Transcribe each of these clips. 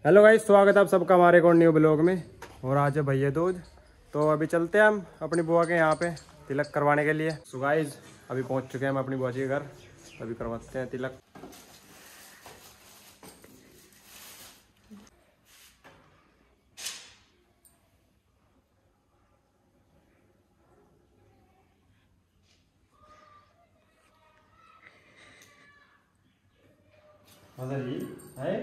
Hello guys, स्वागत है आप सबका हमारे एक और न्यू ब्लॉग में। और आज है भैया दूज, तो अभी चलते हैं हम अपनी बुआ के यहाँ पे तिलक करवाने के लिए। सो गाइस अभी पहुँच चुके हैं हम अपनी बुआ जी के घर, अभी करवाते हैं तिलक। मदर जी है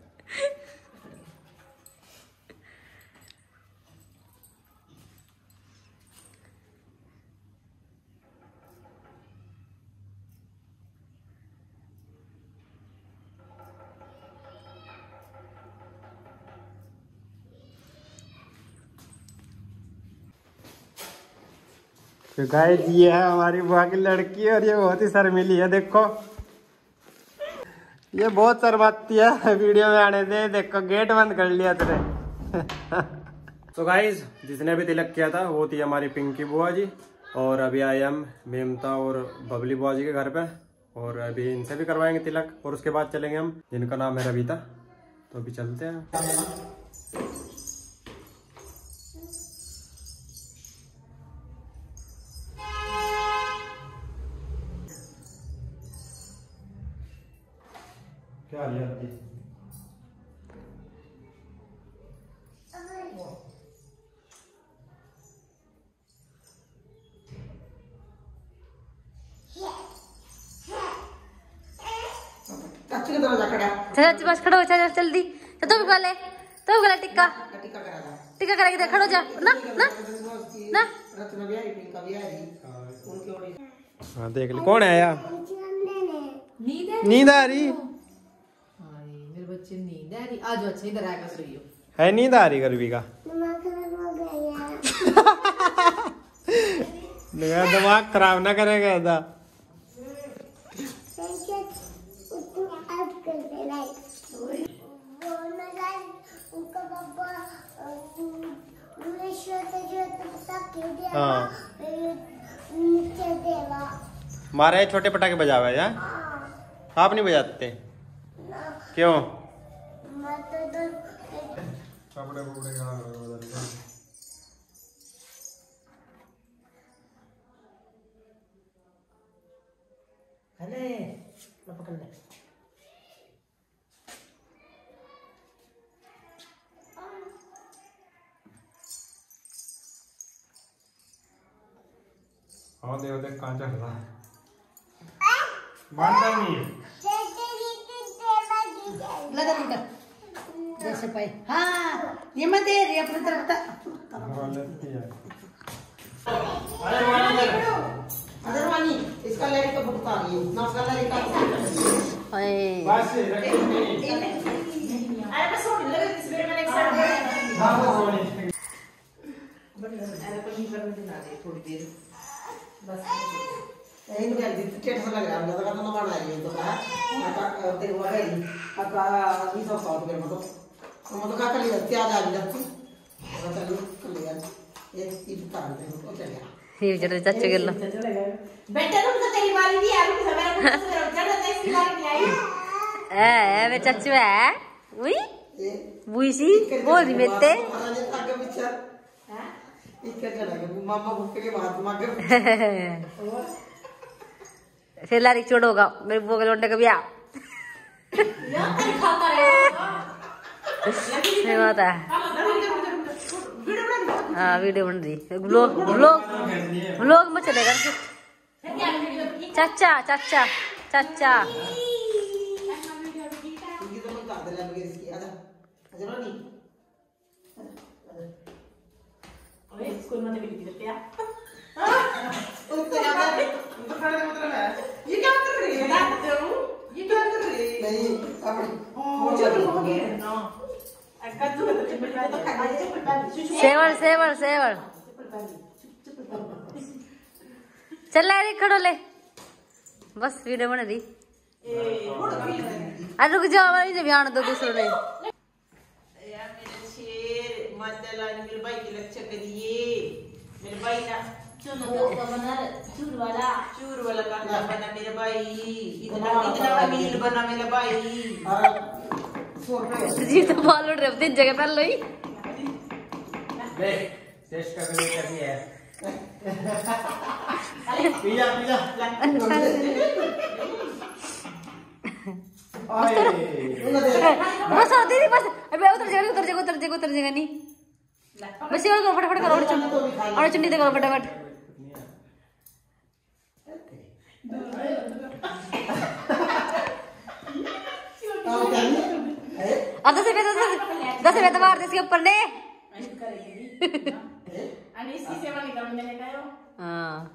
तो गाइस ये है हमारी बुआ की लड़की और ये बहुत ही शर्मीली है। देखो ये बहुत शर्माती है, वीडियो में आने दे। देखो गेट बंद कर लिया तेरे। तो गाइस जिसने भी तिलक किया था वो थी हमारी पिंकी बुआ जी। और अभी आए हम मेमता और बबली बुआ जी के घर पे, और अभी इनसे भी करवाएंगे तिलक। और उसके बाद चलेंगे हम, जिनका नाम है रविता। तो अभी चलते हैं। क्या हाल है आपकी? चल बस खड़ो, चल जल्दी। तो भी गले टिक्का टिक्का करेगी। देख खड़ो जा ना ना ना। हाँ देख ले कौन है यार। नींद आ रही मेरे बच्चे, नींद आ रही। आज अच्छा इधर आकर सोइयो। है, नींद आ रही गरबी का। दिमाग खराब ना करेगा ऐसा। हाँ हमारे छोटे पटाखे बजावे यार, आप नहीं बजाते क्यों? हाँ देख देख कहाँ चल रहा है। मानता नहीं लगा जैसे पाए। हाँ ये मत दे रही अपनी तरफ अदरवानी इसका लड़ी का भुगता रही है ना, उसका लड़ी का बस अरे बस छोड़ लगे इस बार मैंने एक साथ हां वो अरे कोई नहीं करने देना दे थोड़ी देर बस। यही तो जल्दी टेट से लग रहा है, ज्यादा तो बना रही है तो का ते हुआ है का नहीं सब साथ में मतलब का कर लिया प्याज आ जाती और चलो कर लिया एक चीज काट दे तो चल गया। ये जरा चाचा गेलो बेटा तुम तो तेरी वाली भी आलू के समय को जरा तो इसकी वाली नहीं आई ए वे चाचू है उई बुईसी बोल मेते आगे पीछे हां इसके चला मामा भूखे के बाद मांगे फिर लारी छोड़ोगा मेरे बुआ के लौंडे का ब्याह खाता नहीं होता है। हाँ वीडियो बन रही, व्लॉग में चलेगा। चाचा चाचा चाचा स्कूल में भी लिखी क्या ये क्या कर रही है? ये क्या कर रही है? नहीं मुझे तो हो गया ना। सेवल सेवल सेवल चल रे खड़ो ले बस वीडियो बन रही। अरे रुक जाओ, हमारी भी आने दो दूसरों ने। यार मेरे शेर माशाल्लाह ने मेरे भाई की रक्षा करिए। मेरे भाई ना चूर वाला कांदा बना मेरे भाई, इतना इतना अमीर बना मेरा भाई। 100 रुपए जी तो बाल उड़ रहे तीन जगह पहन लो ही। टेस्ट करके कैसी है? पिज़्ज़ा पिज़्ज़ा बस आती थी बस। अबे उतर जाएगा नहीं बस। ये करो फटाफट करो और चुन्नी दे करो फटाफट। अब 10 रुपए तो मार दे इसके ऊपर ने। हाँ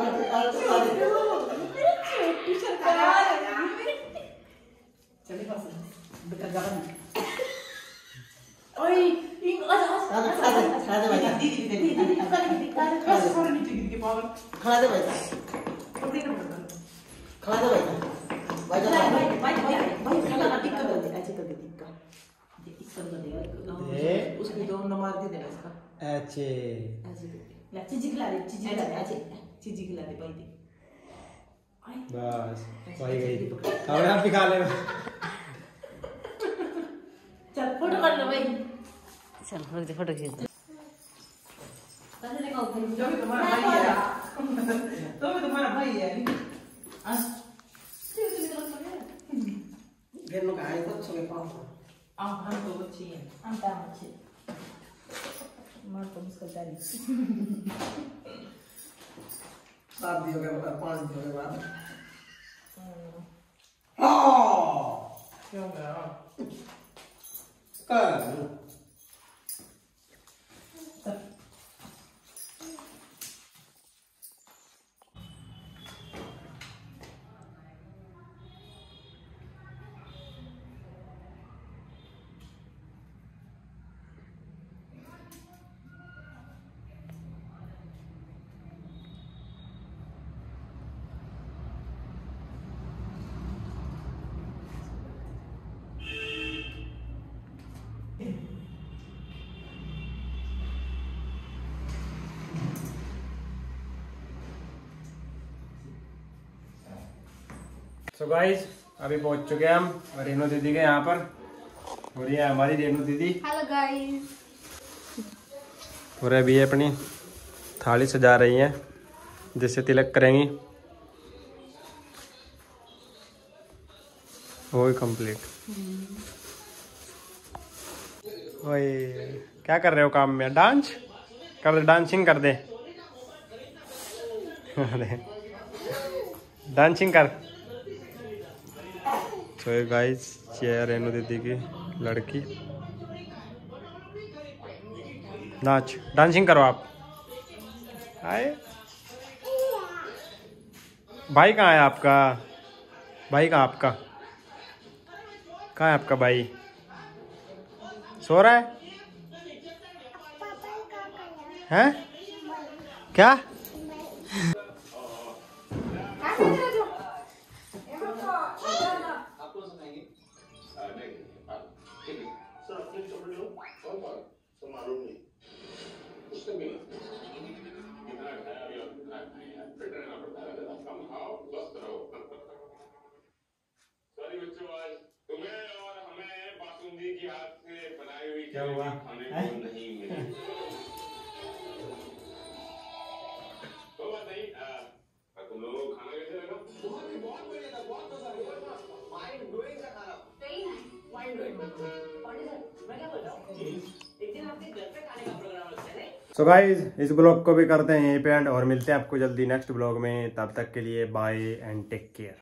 उसकी दो नंबर दे देना इसका। अच्छे चीजी खिला दे चीजी खिला दे भाई दे बस वही गई। अब आप भी खा ले। चल फोटो कर लो भाई। चल फोटो खींच दे। जो भी तुम्हारा भाई है तो भी तुम्हारा भाई है। घर में कहा है तो सुबह पाओ हम तो बच्चे हैं हम तो बच्चे मार तो मुझको जारी 7 दिन हो गए 5 दिन हो गए बाद क्यों गया कर सो गाइस अभी पहुंच चुके हैं हम रेनू दीदी के यहाँ पर। और ये हमारी रेनू दीदी। Hello guys. और अभी ये अपनी थाली सजा रही है जिससे तिलक करेंगी। वो कंप्लीट। वही क्या कर रहे हो काम में? डांस कर दे, डांसिंग कर दे। डांसिंग कर। तो ये गाइस ये रेनू दीदी की लड़की। नाच डांसिंग करो आप। आए भाई कहाँ है आपका? भाई कहाँ आपका? कहाँ है आपका भाई? सो रहा है? हैं? क्या? क्या हुआ? तुम लोगों को खाना कैसे लगा? बहुत बढ़िया था, बहुत मजा आया। माइंड ब्लोइंग सा खाना। Mind blowing. मैं क्या बोल रहा हूँ? एक दिन आपके घर पे खाने का प्रोग्राम रखते हैं। सो गाइज इस ब्लॉग को भी करते हैं यहीं पे एंड और मिलते हैं आपको जल्दी नेक्स्ट ब्लॉग में। तब तक के लिए बाय एंड टेक केयर।